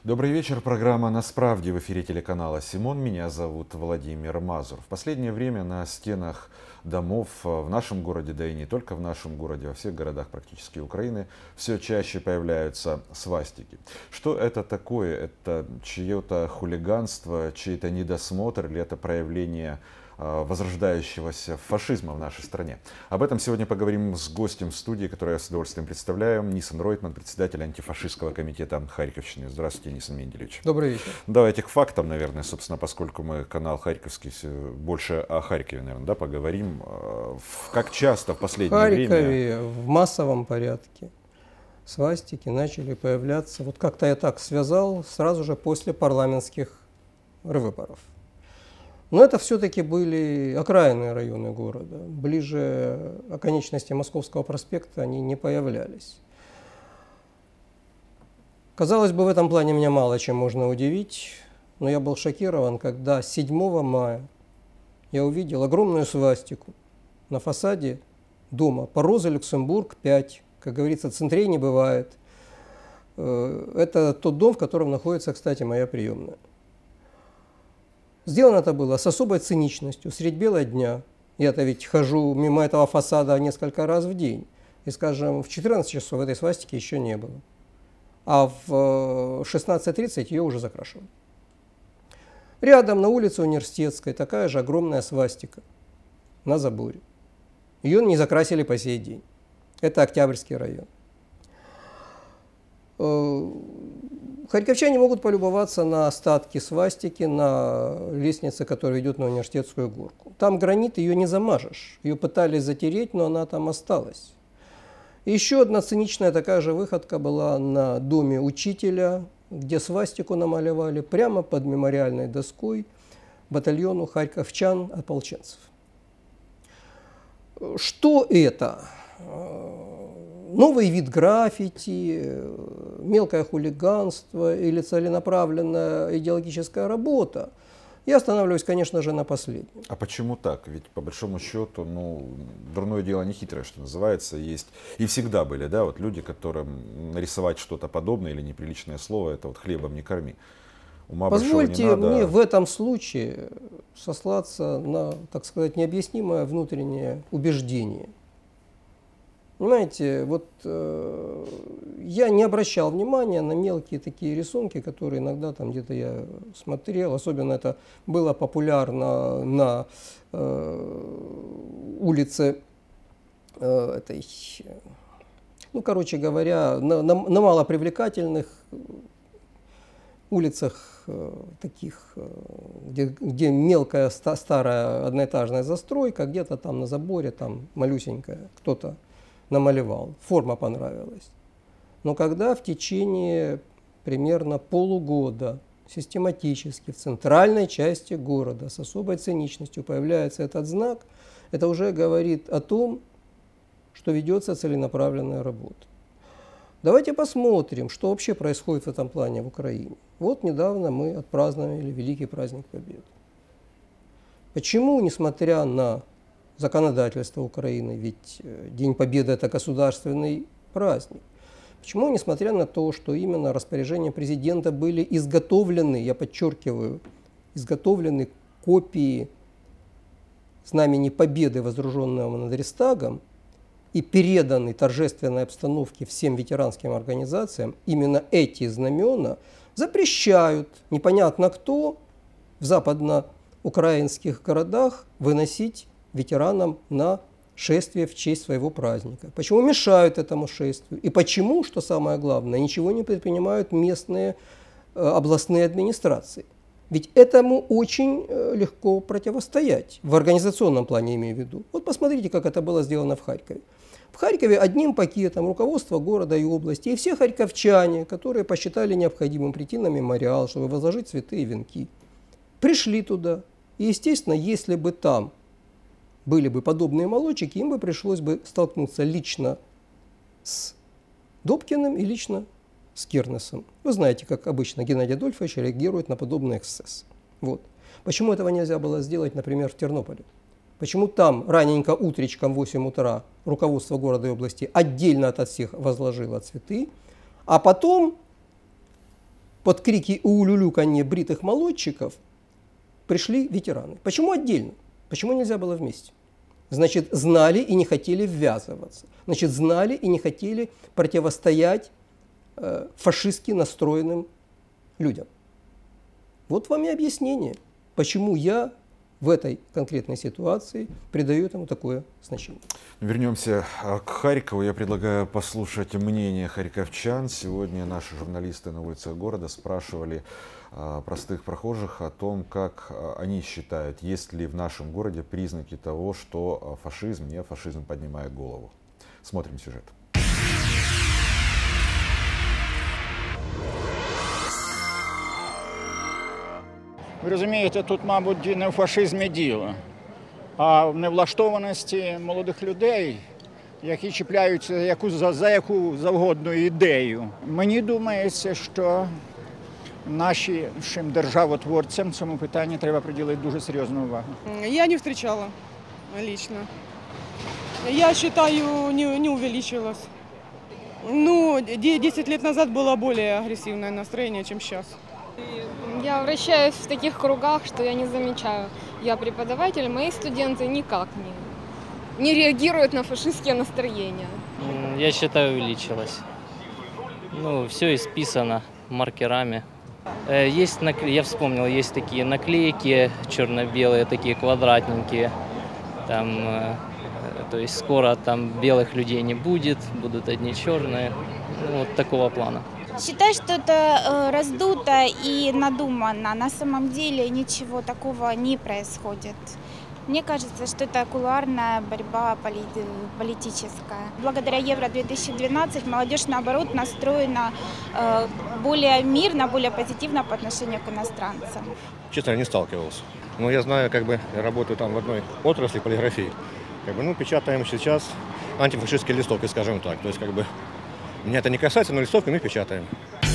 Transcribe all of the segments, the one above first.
Добрый вечер. Программа «На справде» в эфире телеканала «Симон». Меня зовут Владимир Мазур. В последнее время на стенах домов в нашем городе, да и не только в нашем городе, во всех городах практически Украины, все чаще появляются свастики. Что это такое? Это чье-то хулиганство, чей-то недосмотр или это проявление возрождающегося фашизма в нашей стране? Об этом сегодня поговорим с гостем в студии, который я с удовольствием представляю. Нисан Ройтман, председатель антифашистского комитета Харьковщины. Здравствуйте, Нисан Менделевич. Добрый вечер. Давайте к фактам, наверное, собственно, поскольку мы канал харьковский, больше о Харькове, наверное, да, поговорим. Как часто в последнее время? В Харькове в массовом порядке свастики начали появляться, вот как-то я так связал, сразу же после парламентских выборов. Но это все-таки были окраинные районы города. Ближе оконечности Московского проспекта они не появлялись. Казалось бы, в этом плане меня мало чем можно удивить, но я был шокирован, когда 7 мая я увидел огромную свастику на фасаде дома по Роза Люксембург 5. Как говорится, центрей не бывает. Это тот дом, в котором находится, кстати, моя приемная. Сделано это было с особой циничностью, средь бела дня. Я-то ведь хожу мимо этого фасада несколько раз в день. И, скажем, в 14 часов этой свастики еще не было. А в 16:30 ее уже закрашивали. Рядом на улице Университетской такая же огромная свастика на заборе. Ее не закрасили по сей день. Это Октябрьский район. Харьковчане могут полюбоваться на остатки свастики на лестнице, которая ведет на Университетскую горку. Там гранит, ее не замажешь. Ее пытались затереть, но она там осталась. И еще одна циничная такая же выходка была на доме учителя, где свастику намалевали прямо под мемориальной доской батальону харьковчан-ополченцев. Что это? Новый вид граффити, мелкое хулиганство или целенаправленная идеологическая работа? Я останавливаюсь, конечно же, на последнем. А почему так? Ведь по большому счету, дурное дело не хитрое, что называется, есть и всегда были, да, вот люди, которым нарисовать что-то подобное или неприличное слово, это вот хлебом не корми. Ума Позвольте не надо. мне в этом случае сослаться на, так сказать, необъяснимое внутреннее убеждение. Понимаете, вот я не обращал внимания на мелкие такие рисунки, которые иногда там где-то я смотрел. Особенно это было популярно на улице этой, короче говоря, на малопривлекательных улицах таких, где мелкая старая одноэтажная застройка, где-то там на заборе, там малюсенькая, кто-то намалевал, форма понравилась. Но когда в течение примерно полугода систематически в центральной части города с особой циничностью появляется этот знак, это уже говорит о том, что ведется целенаправленная работа. Давайте посмотрим, что вообще происходит в этом плане в Украине. Вот недавно мы отпраздновали Великий праздник Победы. Почему, несмотря на законодательство Украины, ведь День Победы – это государственный праздник. Почему, несмотря на то, что именно распоряжения президента были изготовлены, я подчеркиваю, изготовлены копии знамени Победы, воздруженного над Рейхстагом, и переданы торжественной обстановке всем ветеранским организациям, именно эти знамена запрещают непонятно кто в западноукраинских городах выносить ветеранам на шествие в честь своего праздника. Почему мешают этому шествию? И почему, что самое главное, ничего не предпринимают местные областные администрации? Ведь этому очень легко противостоять, в организационном плане имею в виду. Вот посмотрите, как это было сделано в Харькове. В Харькове одним пакетом руководство города и области и все харьковчане, которые посчитали необходимым прийти на мемориал, чтобы возложить цветы и венки, пришли туда. И, естественно, если бы там были бы подобные молодчики, им бы пришлось бы столкнуться лично с Добкиным и лично с Кернесом. Вы знаете, как обычно Геннадий Адольфович реагирует на подобный эксцесс. Вот. Почему этого нельзя было сделать, например, в Тернополе? Почему там раненько утречком в 8 утра руководство города и области отдельно от всех возложило цветы, а потом под крики и улюлюканье бритых молодчиков пришли ветераны. Почему отдельно? Почему нельзя было вместе? Значит, знали и не хотели ввязываться. Значит, знали и не хотели противостоять фашистски настроенным людям. Вот вам и объяснение, почему я в этой конкретной ситуации придаю этому такое значение. Вернемся к Харькову. Я предлагаю послушать мнение харьковчан. Сегодня наши журналисты на улицах города спрашивали простых прохожих о том, как они считают, есть ли в нашем городе признаки того, что фашизм, неофашизм поднимает голову. Смотрим сюжет. Ви розумієте, тут, мабуть, не в фашизмі діло, а в невлаштованості молодих людей, які чіпляються за яку завгодну ідею. Мені думається, що нашим державотворцям цьому питанню треба приділити дуже серйозну увагу. Я не встречала лично. Я считаю, не увеличилось. Ну, 10 лет назад было более агрессивное настроение, чем сейчас. Я вращаюсь в таких кругах, что я не замечаю. Я преподаватель, мои студенты никак не реагируют на фашистские настроения. Я считаю, увеличилось. Ну, все исписано маркерами. Есть, я вспомнил, есть такие наклейки черно-белые, такие квадратненькие. Там, то есть скоро там белых людей не будет, будут одни черные. Ну, вот такого плана. Считаю, что это раздуто и надуманно. На самом деле ничего такого не происходит. Мне кажется, что это кулуарная борьба политическая. Благодаря Евро-2012 молодежь, наоборот, настроена более мирно, более позитивно по отношению к иностранцам. Честно, я не сталкивался. Но я знаю, я работаю там в одной отрасли полиграфии. Печатаем сейчас антифашистские листовки, скажем так. То есть, меня это не касается, но листовки мы печатаем.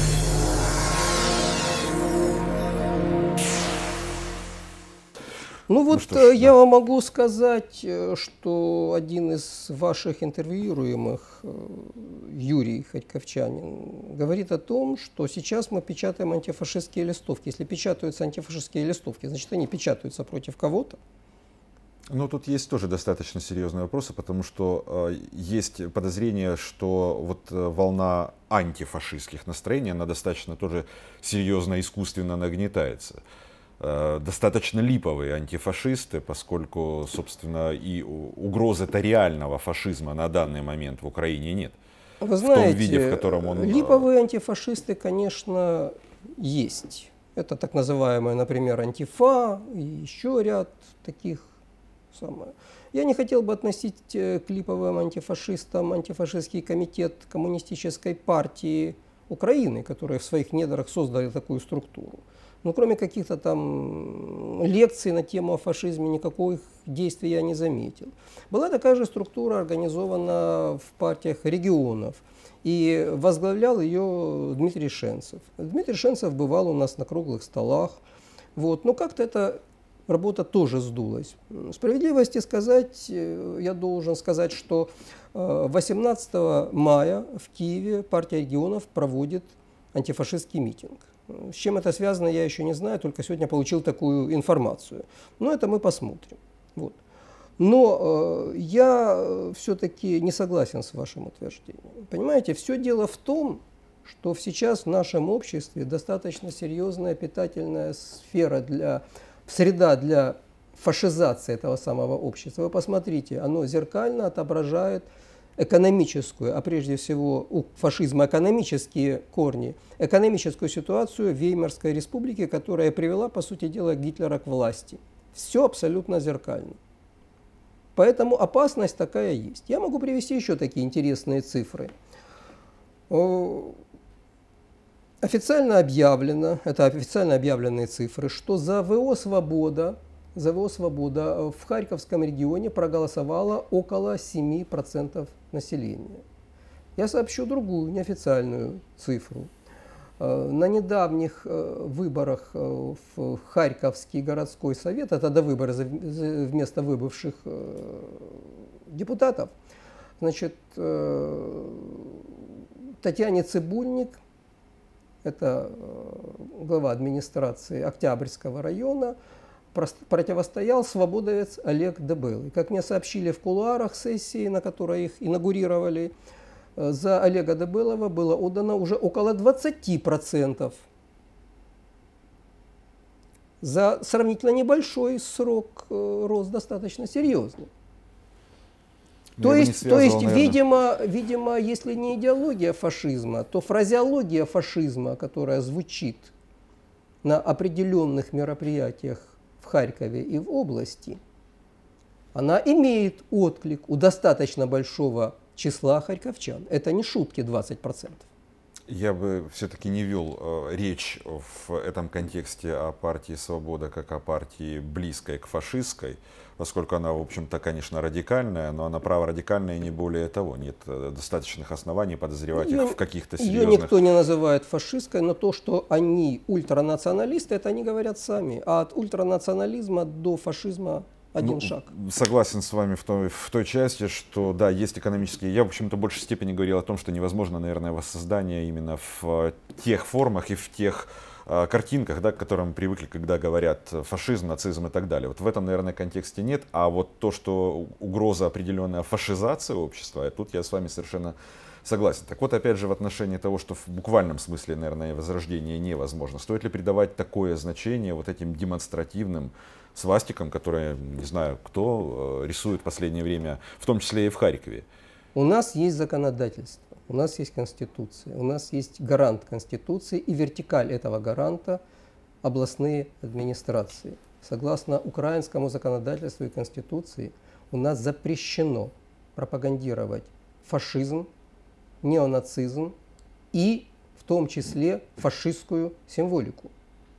Ну вот я вам могу сказать, что один из ваших интервьюируемых, Юрий Харьковчанин, говорит о том, что сейчас мы печатаем антифашистские листовки. Если печатаются антифашистские листовки, значит они печатаются против кого-то. Ну, тут есть тоже достаточно серьезные вопросы, потому что есть подозрение, что вот волна антифашистских настроений, она достаточно тоже серьезно, искусственно нагнетается. Достаточно липовые антифашисты, поскольку, собственно, и угрозы-то реального фашизма на данный момент в Украине нет. Вы знаете, в том виде, в котором он... липовые антифашисты, конечно, есть. Это так называемая, например, антифа и еще ряд таких. Я не хотел бы относить к липовым антифашистам антифашистский комитет Коммунистической партии Украины, которые в своих недрах создали такую структуру. Но кроме каких-то там лекций на тему о фашизме, никаких действий я не заметил. Была такая же структура организована в партиях регионов. И возглавлял ее Дмитрий Шенцев. Дмитрий Шенцев бывал у нас на круглых столах. Вот. Но как-то эта работа тоже сдулась. Справедливости сказать, я должен сказать, что 18 мая в Киеве партия регионов проводит антифашистский митинг. С чем это связано, я еще не знаю, только сегодня получил такую информацию. Но это мы посмотрим. Вот. Но я все-таки не согласен с вашим утверждением. Понимаете, все дело в том, что сейчас в нашем обществе достаточно серьезная питательная среда для фашизации этого самого общества. Вы посмотрите, оно зеркально отображает экономическую, а прежде всего у фашизма экономические корни, экономическую ситуацию в Веймарской республике, которая привела, по сути дела, Гитлера к власти. Все абсолютно зеркально. Поэтому опасность такая есть. Я могу привести еще такие интересные цифры. Официально объявлено, это официально объявленные цифры, что за ВО «Свобода» в Харьковском регионе проголосовало около 7% населения. Я сообщу другую неофициальную цифру. На недавних выборах в Харьковский городской совет, это до выбора вместо выбывших депутатов, значит, Татьяне Цыбульник это глава администрации Октябрьского района, противостоял свободовец Олег Дебелый. И как мне сообщили в кулуарах сессии, на которой их инаугурировали, за Олега Дебелова было отдано уже около 20%. За сравнительно небольшой срок рост достаточно серьезный. То есть, видимо, если не идеология фашизма, то фразеология фашизма, которая звучит на определенных мероприятиях в Харькове и в области, она имеет отклик у достаточно большого числа харьковчан. Это не шутки 20%. Я бы все-таки не вел речь в этом контексте о партии «Свобода» как о партии близкой к фашистской, поскольку она, в общем-то, конечно, радикальная, но она праворадикальная и не более того. Нет достаточных оснований подозревать их в каких-то серьезных... Ее никто не называет фашистской, но то, что они ультранационалисты, это они говорят сами. А от ультранационализма до фашизма один шаг. Согласен с вами в той части, что да, есть экономические. Я, в общем-то, в большей степени говорил о том, что невозможно, наверное, воссоздание именно в тех формах и в тех картинках, да, к которым привыкли, когда говорят фашизм, нацизм и так далее. Вот в этом, наверное, контексте нет. А вот то, что угроза определенная фашизации общества, тут я с вами совершенно согласен. Так вот, опять же, в отношении того, что в буквальном смысле, наверное, возрождение невозможно. Стоит ли придавать такое значение вот этим демонстративным свастикам, которые, не знаю, кто рисует в последнее время, в том числе и в Харькове? У нас есть законодательство, у нас есть Конституция, у нас есть гарант Конституции и вертикаль этого гаранта – областные администрации. Согласно украинскому законодательству и Конституции у нас запрещено пропагандировать фашизм, неонацизм и в том числе фашистскую символику.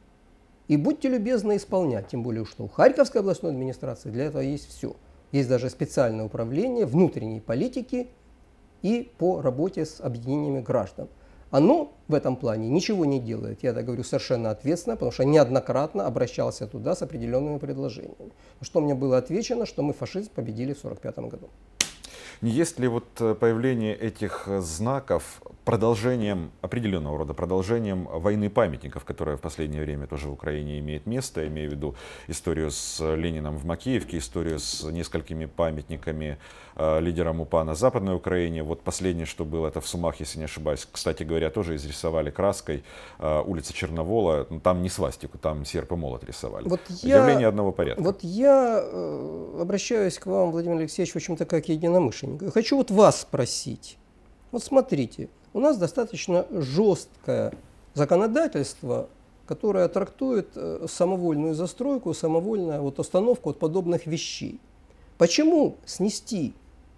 И будьте любезны исполнять, тем более, что у Харьковской областной администрации для этого есть все. Есть даже специальное управление внутренней политики и по работе с объединениями граждан. Оно в этом плане ничего не делает, я это говорю совершенно ответственно, потому что неоднократно обращался туда с определенными предложениями. Что мне было отвечено, что мы фашизм победили в 1945 году. Не есть ли вот появление этих знаков продолжением, определенного рода продолжением войны памятников, которая в последнее время тоже в Украине имеет место, я имею в виду историю с Лениным в Макеевке, историю с несколькими памятниками лидерам УПА на Западной Украине. Вот последнее, что было, это в Сумах, если не ошибаюсь, кстати говоря, тоже изрисовали краской улица Черновола, ну, там не свастику, там серп и молот рисовали. Вот явление одного порядка. Вот я обращаюсь к вам, Владимир Алексеевич, в общем-то, как единомышленник. Я хочу вот вас спросить. Вот смотрите, у нас достаточно жесткое законодательство, которое трактует самовольную застройку, самовольную вот остановку от подобных вещей. Почему снести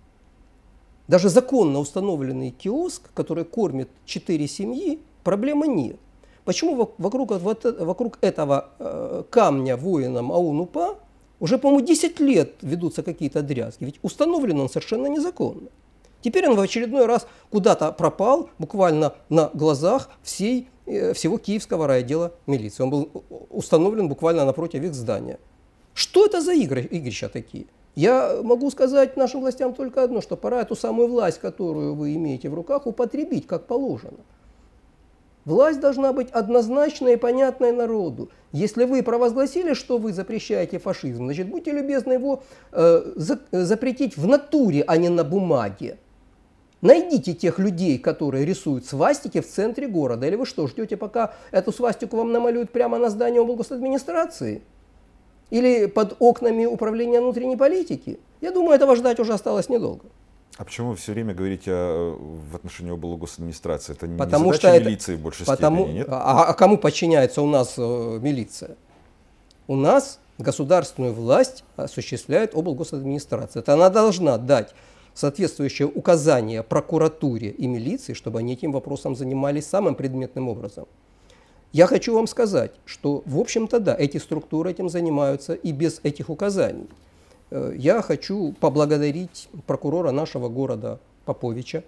даже законно установленный киоск, который кормит 4 семьи, проблемы нет? Почему вокруг этого камня воинам АУН-УПА уже, по-моему, 10 лет ведутся какие-то дрязги? Ведь установлен он совершенно незаконно. Теперь он в очередной раз куда-то пропал, буквально на глазах всего Киевского райотдела милиции. Он был установлен буквально напротив их здания. Что это за игрища такие? Я могу сказать нашим властям только одно, что пора эту самую власть, которую вы имеете в руках, употребить как положено. Власть должна быть однозначной и понятной народу. Если вы провозгласили, что вы запрещаете фашизм, значит, будьте любезны его запретить в натуре, а не на бумаге. Найдите тех людей, которые рисуют свастики в центре города. Или вы что, ждете, пока эту свастику вам намалюют прямо на здании облгосадминистрации? Или под окнами управления внутренней политики? Я думаю, этого ждать уже осталось недолго. А почему вы все время говорите в отношении облгосадминистрации? Это не потому задача милиции в большей степени, нет? А кому подчиняется у нас милиция? У нас государственную власть осуществляет облгосадминистрация. Это она должна дать соответствующее указание прокуратуре и милиции, чтобы они этим вопросом занимались самым предметным образом. Я хочу вам сказать, что, в общем-то, да, эти структуры этим занимаются и без этих указаний. Я хочу поблагодарить прокурора нашего города Поповича.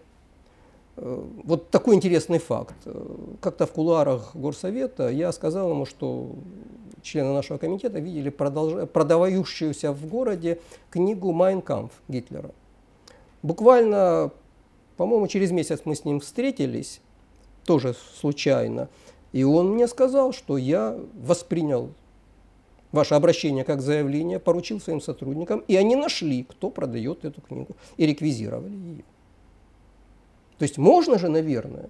Вот такой интересный факт. Как-то в кулуарах горсовета я сказал ему, что члены нашего комитета видели продавающуюся в городе книгу «Майн кампф» Гитлера. Буквально, по-моему, через месяц мы с ним встретились, тоже случайно. И он мне сказал, что я воспринял ваше обращение как заявление, поручил своим сотрудникам, и они нашли, кто продает эту книгу, и реквизировали ее. То есть можно же, наверное,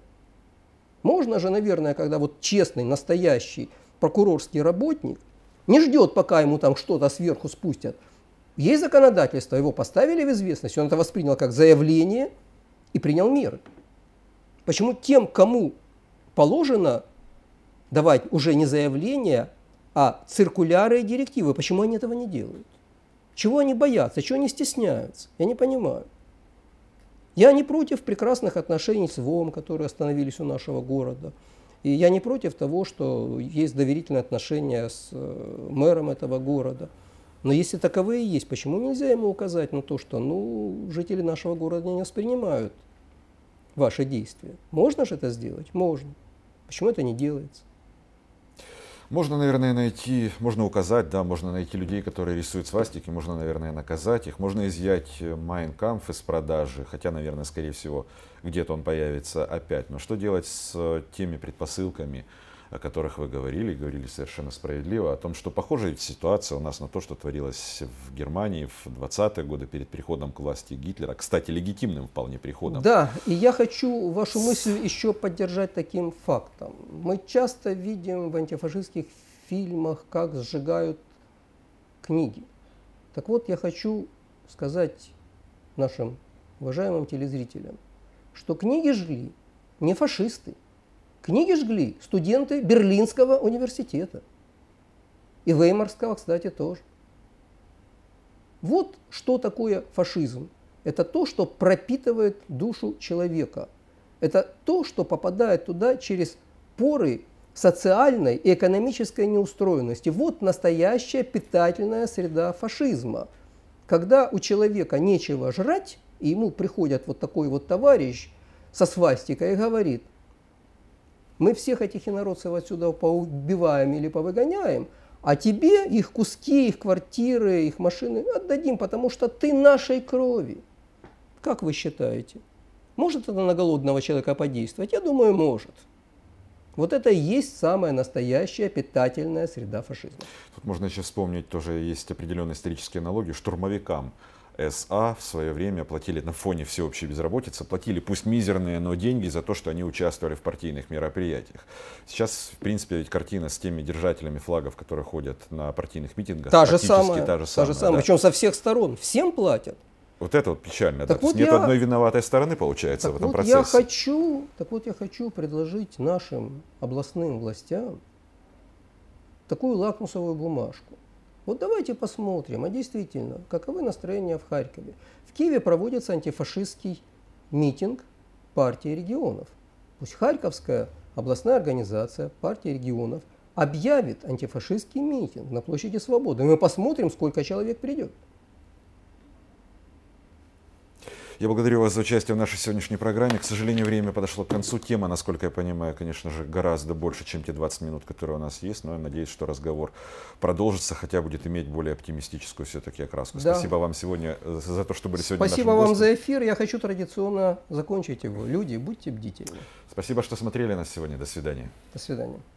когда вот честный, настоящий прокурорский работник не ждет, пока ему там что-то сверху спустят. Есть законодательство, его поставили в известность, он это воспринял как заявление и принял меры. Почему тем, кому положено давать уже не заявления, а циркуляры и директивы, почему они этого не делают? Чего они боятся, чего они стесняются? Я не понимаю. Я не против прекрасных отношений с ВОМ, которые остановились у нашего города. И я не против того, что есть доверительные отношения с мэром этого города. Но если таковые есть, почему нельзя ему указать на то, что жители нашего города не воспринимают ваши действия? Можно же это сделать? Можно. Почему это не делается? Можно, наверное, можно указать, да, можно найти людей, которые рисуют свастики, можно, наверное, наказать их, можно изъять Mein Kampf из продажи, хотя, наверное, скорее всего, где-то он появится опять. Но что делать с теми предпосылками, о которых вы говорили совершенно справедливо, о том, что похожая ситуация у нас на то, что творилось в Германии в 20-е годы перед приходом к власти Гитлера, кстати, легитимным вполне приходом. Да, и я хочу вашу мысль еще поддержать таким фактом. Мы часто видим в антифашистских фильмах, как сжигают книги. Так вот, я хочу сказать нашим уважаемым телезрителям, что книги жгли не фашисты. Книги жгли студенты Берлинского университета. И Веймарского, кстати, тоже. Вот что такое фашизм. Это то, что пропитывает душу человека. Это то, что попадает туда через поры социальной и экономической неустроенности. Вот настоящая питательная среда фашизма. Когда у человека нечего жрать, и ему приходит вот такой вот товарищ со свастикой и говорит: мы всех этих инородцев отсюда поубиваем или повыгоняем, а тебе их куски, их квартиры, их машины отдадим, потому что ты нашей крови. Как вы считаете, может это на голодного человека подействовать? Я думаю, может. Вот это и есть самая настоящая питательная среда фашизма. Тут можно еще вспомнить, тоже есть определенные исторические аналогии, штурмовикам СА в свое время платили на фоне всеобщей безработицы, платили пусть мизерные, но деньги за то, что они участвовали в партийных мероприятиях. Сейчас, в принципе, ведь картина с теми держателями флагов, которые ходят на партийных митингах, та же самая. Да. Причем со всех сторон. Всем платят. Вот это вот печально. Так да. вот нет одной виноватой стороны, получается, в этом процессе. Я хочу предложить нашим областным властям такую лакмусовую бумажку. Вот давайте посмотрим, а действительно, каковы настроения в Харькове. В Киеве проводится антифашистский митинг партии регионов. Пусть Харьковская областная организация партии регионов объявит антифашистский митинг на площади Свободы. И мы посмотрим, сколько человек придет. Я благодарю вас за участие в нашей сегодняшней программе. К сожалению, время подошло к концу. Тема, насколько я понимаю, конечно же, гораздо больше, чем те 20 минут, которые у нас есть. Но я надеюсь, что разговор продолжится, хотя будет иметь более оптимистическую все-таки окраску. Да. Спасибо вам сегодня за то, что были сегодня нашим гостем. Спасибо вам за эфир. Я хочу традиционно закончить его. Люди, будьте бдительны. Спасибо, что смотрели нас сегодня. До свидания. До свидания.